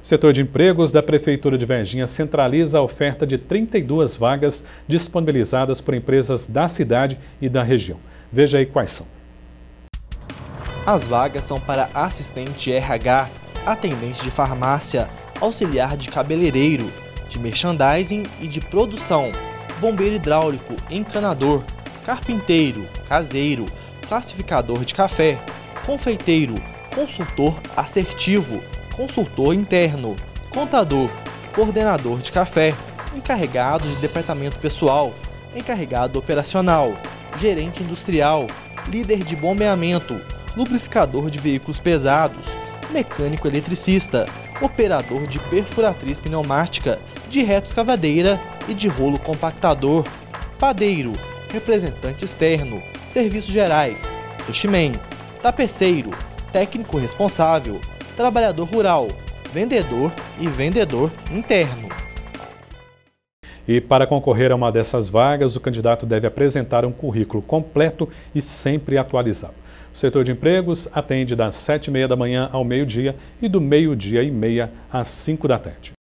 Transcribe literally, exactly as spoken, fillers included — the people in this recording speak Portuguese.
O setor de empregos da Prefeitura de Varginha centraliza a oferta de trinta e duas vagas disponibilizadas por empresas da cidade e da região. Veja aí quais são. As vagas são para assistente de R H, atendente de farmácia, auxiliar de cabeleireiro, de merchandising e de produção, bombeiro hidráulico, encanador, carpinteiro, caseiro, classificador de café, confeiteiro, consultor assertivo, consultor interno, contador, coordenador de café, encarregado de departamento pessoal, encarregado operacional, gerente industrial, líder de bombeamento, lubrificador de veículos pesados, mecânico eletricista, operador de perfuratriz pneumática, de reto escavadeira e de rolo compactador, padeiro, representante externo, serviços gerais, sushi-man, tapeceiro, técnico responsável, trabalhador rural, vendedor e vendedor interno. E para concorrer a uma dessas vagas, o candidato deve apresentar um currículo completo e sempre atualizado. O setor de empregos atende das sete e meia da manhã ao meio-dia e do meio-dia e meia às cinco da tarde.